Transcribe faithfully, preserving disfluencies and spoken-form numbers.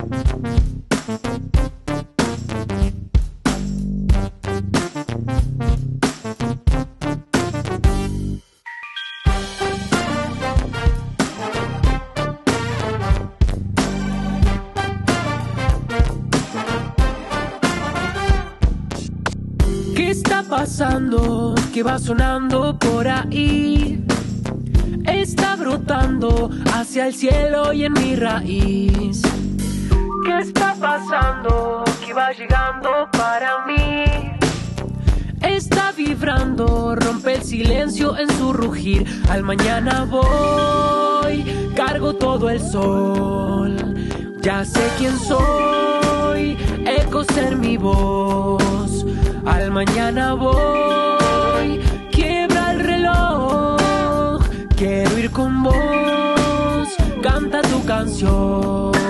¿Qué está pasando? ¿Qué va sonando por ahí? Está brotando hacia el cielo y en mi raíz. ¿Qué está pasando? ¿Qué va llegando para mí? Está vibrando, rompe el silencio en su rugir. Al mañana voy, cargo todo el sol. Ya sé quién soy, ecos en mi voz. Al mañana voy, quiebra el reloj. Quiero ir con vos, canta tu canción.